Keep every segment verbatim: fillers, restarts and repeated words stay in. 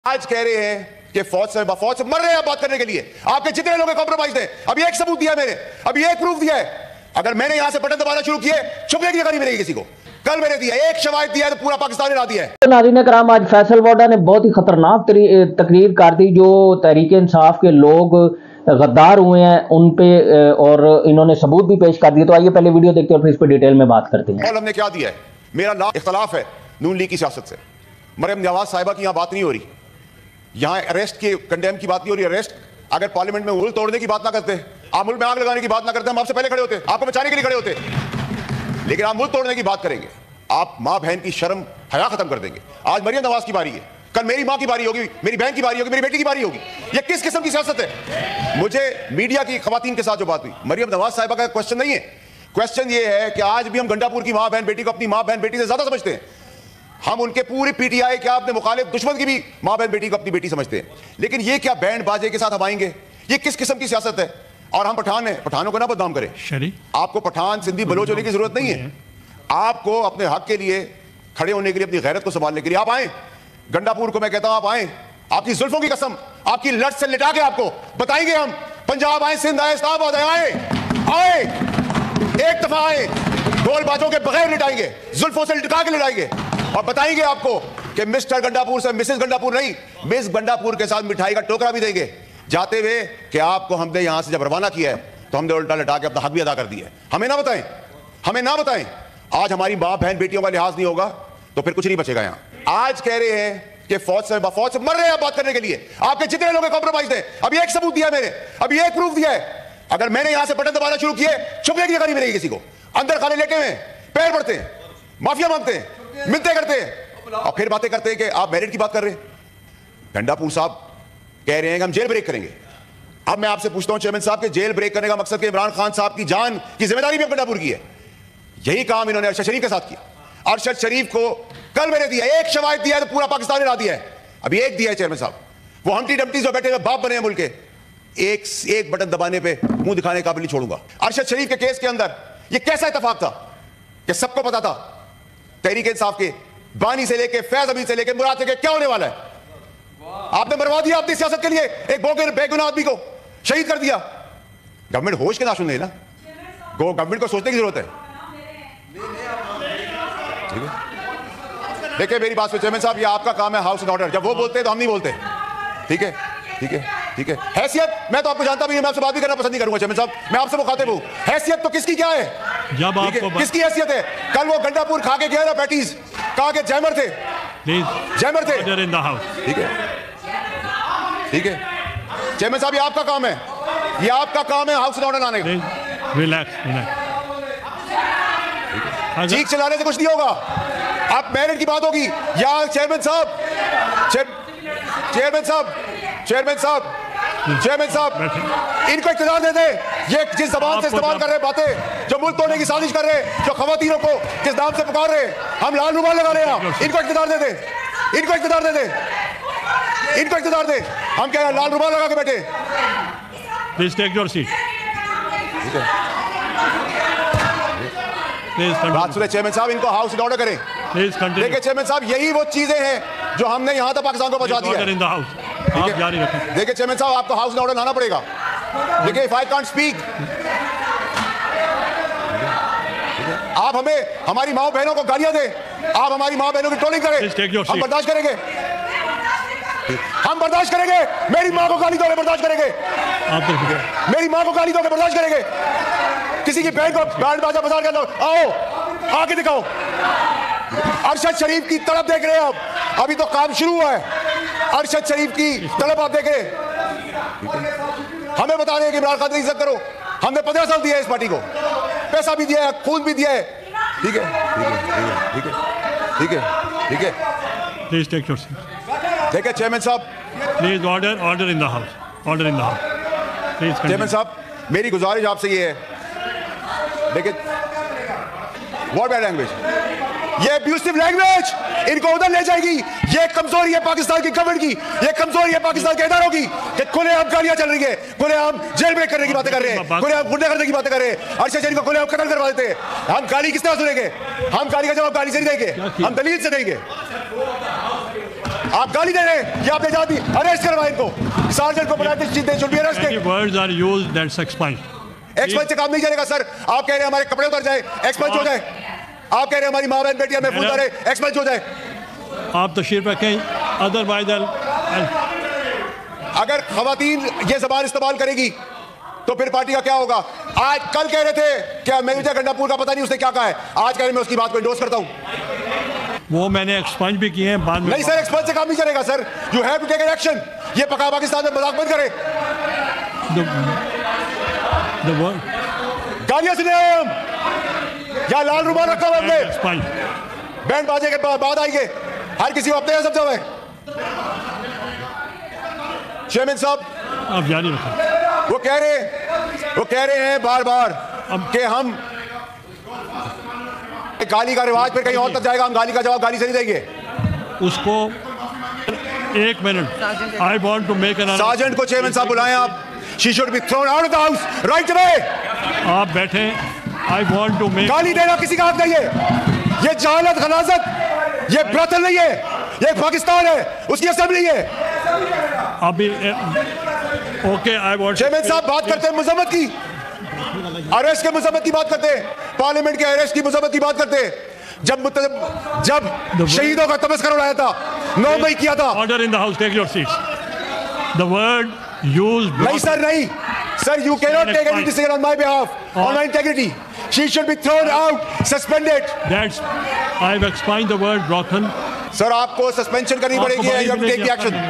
आज कह रहे हैं कि फौज से फौज से मर रहे हैं बात करने के लिए। आपके जितने लोग कॉम्प्रोमाइज थे, अभी एक सबूत दिया मैंने, अभी एक प्रूफ दिया है। अगर मैंने यहां से बटन दबाना शुरू किए, छुपने की जगह नहीं मिलेगी किसी को। कल मैंने दिया एक शवाहिद दिया है तो पूरा पाकिस्तान हिला दिया है। नाज़रीन कराम, आज फैसल वाडा ने बहुत ही खतरनाक तकरीर कर दी। जो तहरीक इंसाफ के लोग गद्दार हुए हैं उन पे, और इन्होंने सबूत भी पेश कर दिए। तो आइए पहले वीडियो देखते हैं और फिर इस पर डिटेल में बात करते हैं। और हमने क्या दिया है, मेरा ला इख्तलाफ है नून लीग की सियासत से। मरियम नवाज साहिबा की यहां बात नहीं हो रही, यहां अरेस्ट के कंडेम की बात नहीं हो रही। अरेस्ट अगर पार्लियामेंट में मुल्क तोड़ने की बात ना करते, आप मुल्क में आग लगाने की बात ना करते, हम आपसे पहले खड़े होते, आपको बचाने के लिए खड़े होते। लेकिन आप मुल्क तोड़ने की बात करेंगे, आप मां बहन की शर्म हया खत्म कर देंगे। आज मरियम नवाज की बारी है, कल मेरी मां की बारी होगी, मेरी बहन की बारी होगी, मेरी बेटी की बारी होगी। ये किस किस्म की सियासत है? मुझे मीडिया की खवातीन के साथ जो बात हुई, मरियम नवाज साहिबा का क्वेश्चन नहीं है। क्वेश्चन ये है कि आज भी हम गंडापुर की मां बहन बेटी को अपनी मां बहन बेटी से ज्यादा समझते हैं। हम उनके पूरी पीटीआई क्या अपने मुखालिफ दुश्मन की भी मां बहन बेटी को अपनी बेटी समझते हैं। लेकिन ये क्या बैंड बाजे के साथ हम आएंगे? ये किस किस्म की सियासत है? और हम पठान हैं, पठानों को ना बदनाम करें। आपको पठान सिंधी बलोच होने की जरूरत नहीं है। आपको अपने हक के लिए खड़े होने के लिए, अपनी गैरत को संभालने के लिए आप आए गंडापुर को। मैं कहता हूं आप आए, आपकी जुल्फों की कसम, आपकी लट से लिटा के आपको बताएंगे हम। पंजाब आए, सिंध आए, इस्लामाबाद आए, आए एक दफा आए, ढोल बाजों के बगैर लिटाएंगे, जुल्फों से लिटा के लिटाएंगे और बताएंगे आपको कि मिस्टर गंडापुर से मिसेस गंडापुर नहीं, मिस गंडापुर के साथ मिठाई का टोकरा भी देंगे जाते हुए कि आपको हमने यहां से जब रवाना किया है तो हमने उल्टा लटा के अपना हक भी अदा कर दिया है। हमें ना बताएं, हमें ना बताएं। आज हमारी मां बहन बेटियों का लिहाज नहीं होगा तो फिर कुछ नहीं बचेगा यहां। आज कह रहे हैं कि फौज से फौज से मर रहे हैं बात करने के लिए। आपके जितने लोग कॉम्प्रोमाइज थे, अभी एक सबूत दिया मैंने, अभी एक प्रूफ दिया है। अगर मैंने यहां से बटन दबाना शुरू किए, छुपने की जगह नहीं मिलेगी किसी को। अंदर खाने लेटे हुए पैर पड़ते हैं, माफिया मांगते हैं, मिलते करते हैं और फिर बातें करते हैं कि आप मेरिट की बात कर रहे हैं। गंडापुर साहब कह रहे हैं कि हम जेल ब्रेक करेंगे। अब मैं आपसे पूछता हूं चेयरमैन साहब के जेल ब्रेक करने का मकसद कि इमरान खान साहब की जान की जिम्मेदारी भी गंडापुर की है। यही काम इन्होंने अरशद शरीफ के साथ किया। अरशद शरीफ को कल मैंने दिया एक शवाहिद दिया है तो पूरा पाकिस्तान हिला दिया है। अभी एक दिया है चेयरमैन साहब, वो हमटी डमटी जो बैठे हुए बाप बने हैं मुल्क के, एक एक बटन दबाने पे मुंह दिखाने का भी नहीं छोड़ूंगा। अरशद शरीफ के केस के अंदर ये कैसा इत्तेफाक था कि सबको पता था तहरीक इंसाफ के बानी से लेके फैज अमीन से लेके मुराद के क्या होने वाला है। आपने मरवा दिया अपनी सियासत के लिए एक बेगुनाह आदमी को, शहीद कर दिया। गवर्नमेंट होश के नाशुन नहीं ना, गो गवर्नमेंट को सोचने की जरूरत है। ठीक है, देखिए मेरी बात सुनिए चेयरमैन साहब, ये आपका काम है हाउस एंड ऑर्डर। जब वो बोलते हैं तो हम नहीं बोलते। ठीक है, ठीक है, ठीक है। हैसियत मैं तो आपको जानता भी नहीं, मैं आपसे बात भी करना पसंद नहीं करूंगा चेयरमैन साहब, मैं आपसे मुखातिब हूं। हैसियत तो किसकी क्या है? जब आपको किसकी हैसियत है? कल वो गंडापुर खा के गया ना पैटीज, कहा के जैमर थे, जैमर थे। ठीक है, ठीक है चेयरमैन साहब, ये आपका काम है, ये आपका काम है हाउस एंड ऑर्डर लाने का। Relax, relax. चीख चलाने से कुछ नहीं होगा। अब मेरिट की बात होगी या चेयरमैन साहब, चेयरमैन साहब, चेयरमैन साहब, चेयरमैन साहब, इनको इख्तियार दे दे। ये जिस जबान से इस्तेमाल कर रहे बातें, जो मुल्क तोड़ने की साजिश कर रहे, जो खवातीनों को जिस नाम से पुकार रहे, हम लाल रुमाल लगा रहे हैं, इनको इख्तियार दे दे, इनको इख्तियार दे दे, इनको इख्तियार दे। हम क्या लाल रुमाल लगा के बैठे? Please take your seat. ठीक है, बात सुने चेयरमैन साहब, इनको हाउस एंड ऑर्डर करें। देखिए चेयरमैन साहब, यही वो चीजें हैं जो हमने यहां तक पाकिस्तान को पहुंचा दिया है। देखिए चेयरमैन साहब, आपको हाउस एंड ऑर्डर लाना पड़ेगा। देखिए इफ आई कांट स्पीक, आप हमें हमारी माओ बहनों को गालियां दें, आप हमारी माओ बहनों की ट्रोलिंग करें, हम बर्दाश्त करेंगे, हम बर्दाश्त करेंगे। मेरी मां को गाली दोगे बर्दाश्त करेंगे, मेरी मां को गाली दोगे बर्दाश्त करेंगे। किसी की बहन को बैंड बाजा बजा कर आओ, आके दिखाओ। अरशद शरीफ की तड़प देख रहे हैं आप, अभी तो काम शुरू हुआ है। अरशद शरीफ की तड़प आप देख रहे हैं। हमें बता रहे हैं कि इमरान खान की इज्जत करो। हमने पंद्रह साल दिया है इस पार्टी को, पैसा भी दिया है, खून भी दिया है। ठीक है, ठीक है, ठीक है, ठीक है। Please take your seat. देखिए चेयरमैन साहब, please order, order in the house, order in the house. Please chairman साहब, मेरी गुजारिश आपसे ये है, देखिए व्हाट बैड लैंग्वेज, ये अब्यूसिव लैंग्वेज इनको उधर ले जाएगी। ये कमजोरी है पाकिस्तान की गवर्नमेंट की, ये कमजोरी है पाकिस्तान के इदारों की कि खुलेआम गालियां चल रही है, खुलेआम जेल ब्रेक करने की बातें कर रहे हैं, खुलेआम गुंडागर्दी की बातें कर रहे हैं, अरशद शरीफ को खुलेआम कत्ल करवा देते हैं। हम गाली किस तरह सुनेंगे? हम गाली का जवाब गाली से नहीं देंगे, हम दलील से देंगे। आप गाली दे रहे हैं, ये आपने जाती अरेस्ट करवाए इनको, सार्जेंट को बुलाते they should be arrested. Words are used that's expunge. Expunge से काम नहीं चलेगा सर। आप कह रहे हैं हमारे कपड़े उतर जाए, एक्सपांज हो जाए। आप कह रहे हैं हमारी माँ बहन बेटियां महफूज रहे, एक्सपांज हो जाए। आप तशरीफ रखें, अदरवाइज अगर खवातीन ये जबान इस्तेमाल करेगी तो फिर पार्टी का क्या होगा? आज कल कह रहे थे क्या मेजर गंडापुर का पता नहीं उसने क्या कहा है, आज कह रहे मैं उसकी बात को एंडोर्स करता हूं। वो मैंने एक्सपांज भी किए हैं बाद में। नहीं सर, एक्सपांज से काम नहीं चलेगा sir. You have to take an action. ये पका पाकिस्तान में मजाक मत करें। गालियां सुने हम या लाल रुमाल रखा हुआ हमने, बैंड बाजे के बाद आएंगे, हर किसी को अपने यहाँ समझा हुआ है। चेयरमैन साहब आप जारी रखें। वो कह रहे वो कह रहे हैं बार बार कि हम गाली का रिवाज फिर कहीं और तक जाएगा, हम गाली का जवाब गाली से नहीं देंगे। उसको एक minute, I want to make an sergeant को चेयरमैन साहब बुलाएं आप। She should be thrown out of the house right away. आप बैठे, आई वांट टू मेक। गाली देना किसी का हक नहीं है। ये जहालत गलाजत, ये ब्रतल नहीं है, ये पाकिस्तान है, उसकी असेंबली है। अभी ओके, आई वांट। चेयरमैन साहब बात करते हैं मजम्मत की, अरेस्ट के मजम्मत की बात करते हैं, पार्लियामेंट के अरेस्ट की मजम्मत की बात करते हैं। जब जब शहीदों का तमस्कर उड़ाया था, नौ मई किया था। Order in the house, take your seats. The word used. नहीं सर, नहीं sir, you cannot take any decision on my behalf, on my integrity. She should be thrown out, suspended. That's, I've explained the word broken. Sir आपको suspension करनी पड़ेगी, you have to take the action.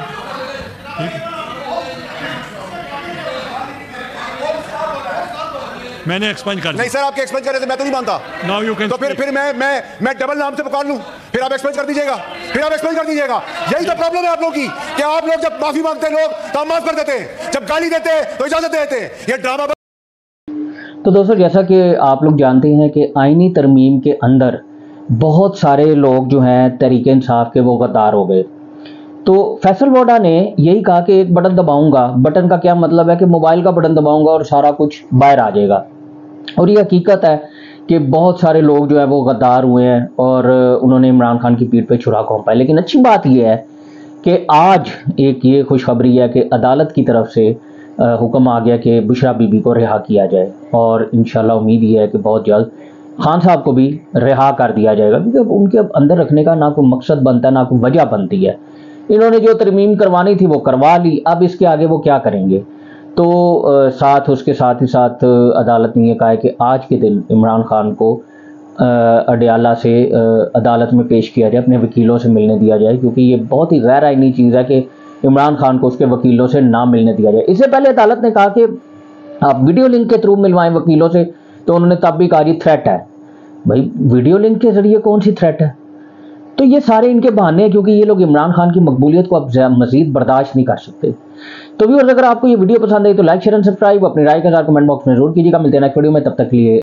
मैंने expunge कर नहीं sir, आपके expand करने से मैं तो नहीं मानता। Now you can तो फिर फिर मैं मैं मैं डबल नाम से पुकार लूं, फिर आप एक्सपेंड कर दीजिएगा, फिर आप एक्सपेंड कर दीजिएगा। यही तो प्रॉब्लम है आप लोगों की कि आप लोग जब माफी मांगते हैं लोग तो हम माफ कर देते हैं, जब गाली देते हैं तो इजाजत देते हैं। ये ड्रामा। तो दोस्तों, जैसा कि आप लोग जानते हैं कि आईनी तरमीम के अंदर बहुत सारे लोग जो हैं तहरीक इंसाफ के वो गद्दार हो गए। तो फैसल वोडा ने यही कहा कि एक बटन दबाऊंगा, बटन का क्या मतलब है कि मोबाइल का बटन दबाऊंगा और सारा कुछ बाहर आ जाएगा। और ये हकीकत है कि बहुत सारे लोग जो है वो गद्दार हुए हैं और उन्होंने इमरान खान की पीठ पे छुरा घोंपा है। लेकिन अच्छी बात यह है कि आज एक ये खुशखबरी है कि अदालत की तरफ से हुक्म आ गया कि बुशरा बीबी को रिहा किया जाए और इंशाल्लाह उम्मीद ये है कि बहुत जल्द खान साहब को भी रिहा कर दिया जाएगा, क्योंकि उनके अंदर रखने का ना कोई मकसद बनता है ना कोई वजह बनती है। इन्होंने जो तरमीम करवानी थी वो करवा ली, अब इसके आगे वो क्या करेंगे। तो आ, साथ उसके साथ ही साथ अदालत ने यह कहा है कि आज के दिन इमरान खान को आ, अडयाला से आ, अदालत में पेश किया जाए, अपने वकीलों से मिलने दिया जाए, क्योंकि ये बहुत ही गैर आईनी चीज़ है कि इमरान खान को उसके वकीलों से ना मिलने दिया जाए। इससे पहले अदालत ने कहा कि आप वीडियो लिंक के थ्रू मिलवाएं वकीलों से, तो उन्होंने तब भी कहा जी थ्रेट है। भाई वीडियो लिंक के जरिए कौन सी थ्रेट है? तो ये सारे इनके बहाने हैं, क्योंकि ये लोग इमरान खान की मकबूलियत को अब मजीद बर्दाश्त नहीं कर सकते। तो व्यूअर्स, अगर आपको ये वीडियो पसंद आई तो लाइक शेयर एंड सब्सक्राइब, अपनी राय का कमेंट बॉक्स में जरूर कीजिएगा। मिलते हैं नेक्स्ट वीडियो में, तब तक के लिए